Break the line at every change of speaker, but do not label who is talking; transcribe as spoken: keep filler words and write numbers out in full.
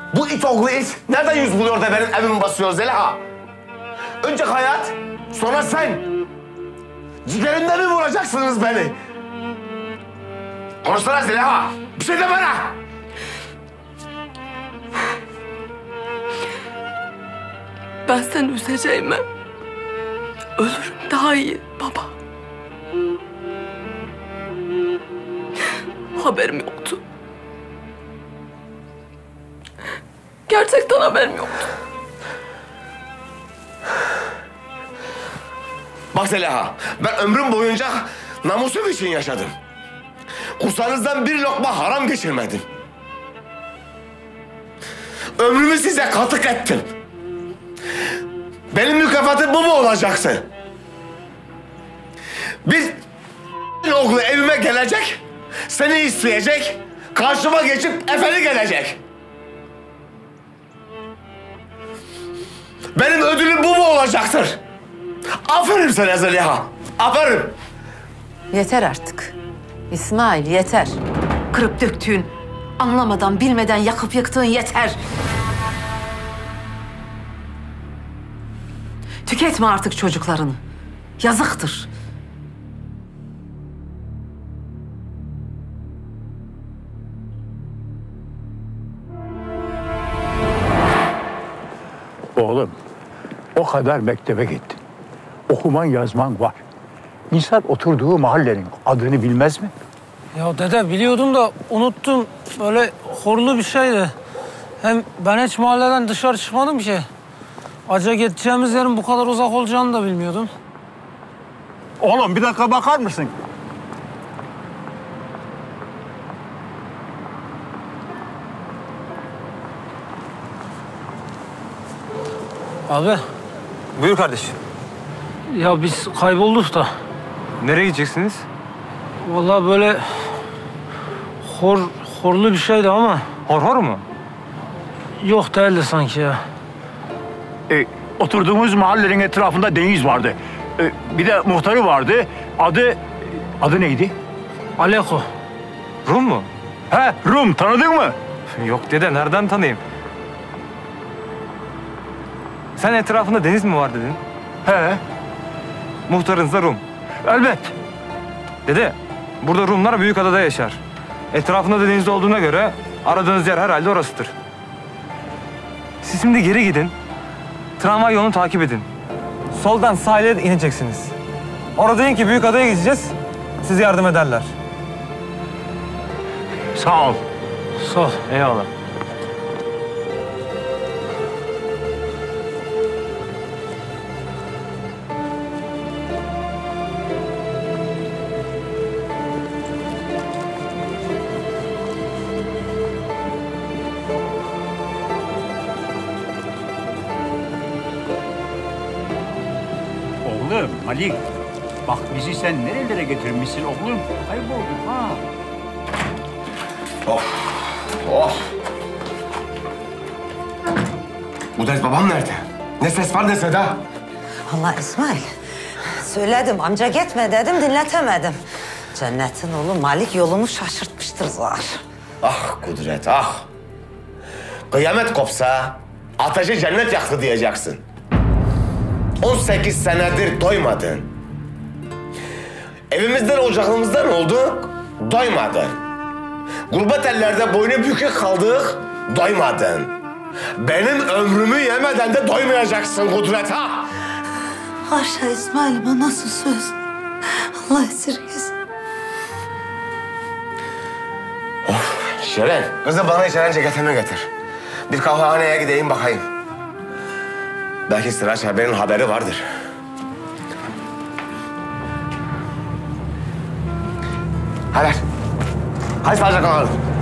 Bu it oğlu it nereden yüz buluyor da benim evimi basıyor Zeliha? Önce hayat, sonra sen. Ciğerimden mi vuracaksınız beni? Konuşsana Zeliha. Bir şey de bana.
Ben seni üzeceğime ölürüm daha iyi baba. Haberim yoktu. Gerçekten haberim yoktu.
Bak Zeliha, ben ömrüm boyunca namusum için yaşadım. Kursağınızdan bir lokma haram geçirmedim. Ömrümü size katık ettim. Benim mükafatım bu mu olacaksın? Bir oğlu evime gelecek, seni isteyecek, karşıma geçip efeli gelecek. Benim ödülüm bu mu olacaktır? Aferin sana Zeliha, aferin.
Yeter artık. İsmail yeter. Kırıp döktüğün, anlamadan bilmeden yakıp yıktığın yeter. Tüketme artık çocuklarını. Yazıktır.
Oğlum, o kadar mektebe gittin. Okuman yazman var. İnsan oturduğu mahallenin adını bilmez mi?
Ya dede biliyordum da unuttum. Böyle horlu bir şeydi. Hem ben hiç mahalleden dışarı çıkmadım ki. Acıya gideceğimiz yerin bu kadar uzak olacağını da bilmiyordum.
Oğlum bir dakika bakar mısın?
Abi.
Buyur kardeşim.
Ya biz kaybolduk da.
Nereye gideceksiniz?
Vallahi böyle hor horlu bir şeydi ama.
Hor hor mu?
Yok değildi sanki ya.
E, oturduğumuz mahallenin etrafında deniz vardı. E, bir de muhtarı vardı. Adı, adı neydi?
Aleko.
Rum mu?
He, Rum. Tanıdın mı?
Yok dede, nereden tanıyayım? Sen etrafında deniz mi var dedin?
He,
Muhtarınız da Rum.
elbet.
Dede, burada Rumlar Büyükada'da yaşar. Etrafında da deniz olduğuna göre aradığınız yer herhalde orasıdır. Siz şimdi geri gidin. Tramvay yolunu takip edin. Soldan sahile ineceksiniz. Orada deyin ki Büyükada'ya gideceğiz. Size yardım ederler.
Sağ ol.
Sağ ol.
Eyvallah.
Oğlum Malik, bak bizi sen nerelere getirmişsin oğlum? Kaybolduk ha.
Of, of. Bu dert babam nerede? Ne ses var ne seda?
Allah İsmail, söyledim amca gitme dedim dinletemedim. Cennetin oğlu Malik yolunu şaşırtmıştır zar.
Ah Kudret, ah. Kıyamet kopsa ateşi cennet yaktı diyeceksin. on sekiz senedir doymadın. Evimizden, ocağımızdan olduk, doymadın. Gurbet ellerde boynu bükük kaldık, doymadın. Benim ömrümü yemeden de doymayacaksın Kudret ha.
Haşa İsmail, bu nasıl söz? Allah esirgesin.
Of Şeren, kızım bana içeren ceketimi getir. Bir kahvehaneye gideyim bakayım. Belki Sıraç haberin haberi vardır. Hadi. Hadi sağlıcakla kalın.